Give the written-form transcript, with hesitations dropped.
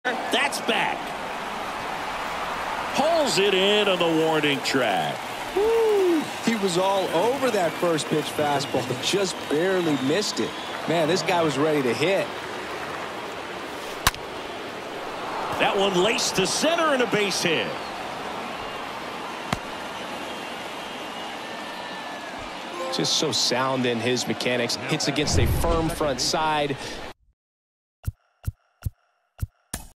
That's back. Pulls it in on the warning track. Woo. He was all over that first pitch fastball, just barely missed it. Man, this guy was ready to hit. That one laced to center and a base hit. Just so sound in his mechanics. Hits against a firm front side.